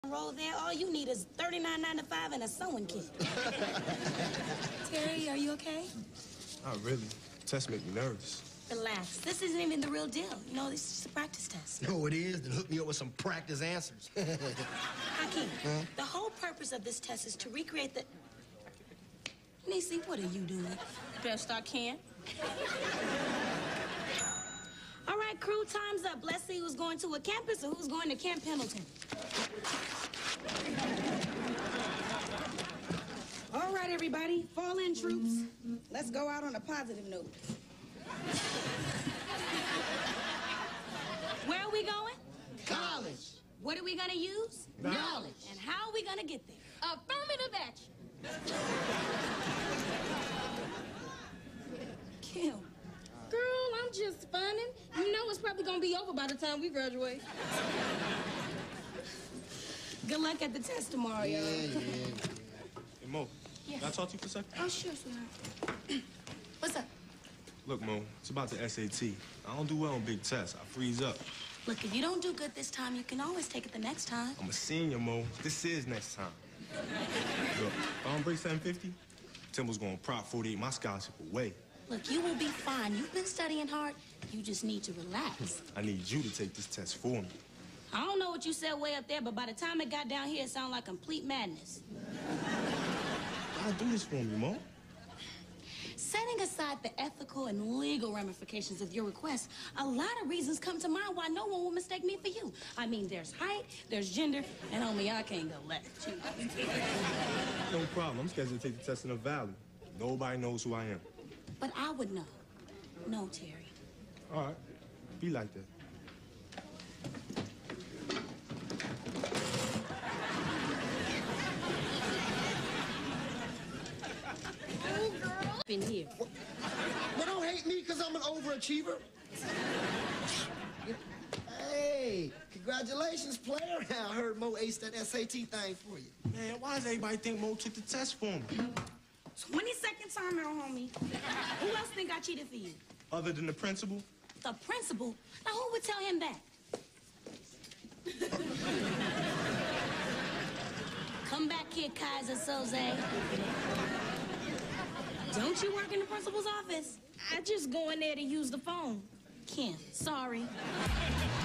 Roll there, all you need is $39.95 and a sewing kit. Terry, are you okay? Not really. Tests make me nervous. Relax. This isn't even the real deal. You know, this is just a practice test. No, it is. Then hook me up with some practice answers. Hakeem, the whole purpose of this test is to recreate the... Niecy, what are you doing? Best I can. All right, crew, time's up. Let's see who's going to a campus or who's going to Camp Pendleton. All right, everybody, fall in, troops. Let's go out on a positive note. Where are we going? College. What are we gonna use? Knowledge. And how are we gonna get there? Affirmative action. Kim. Girl, I'm just funning. You know it's probably gonna be over by the time we graduate. Good luck at the test tomorrow, y'all. Hey, Mo, Yes. can I talk to you for a second? Oh, sure, sweetheart. What's up? Look, Mo, it's about the SAT. I don't do well on big tests. I freeze up. Look, if you don't do good this time, you can always take it the next time. I'm a senior, Mo. This is next time. Look, if I don't break 750, Timble's gonna prop 48 my scholarship away. Look, you will be fine. You've been studying hard. You just need to relax. I need you to take this test for me. I don't know what you said way up there, but by the time it got down here, it sounded like complete madness. I'll do this for me, Mo. Setting aside the ethical and legal ramifications of your request, a lot of reasons come to mind why no one will mistake me for you. I mean, there's height, there's gender, and homie, I can't go left. No problem. I'm scheduled to take the test in the Valley. Nobody knows who I am. But I would know. No, Terry. All right. Be like that. Oh, girl. In here. But don't hate me because I'm an overachiever. Hey, congratulations, player. I heard Mo aced that SAT thing for you. Man, why does everybody think Mo took the test for me? 22nd timer, homie. Who else think I cheated for you? Other than the principal? The principal? Now, who would tell him that? Come back here, Kaiser Soze. Don't you work in the principal's office? I just go in there to use the phone. Kim, sorry.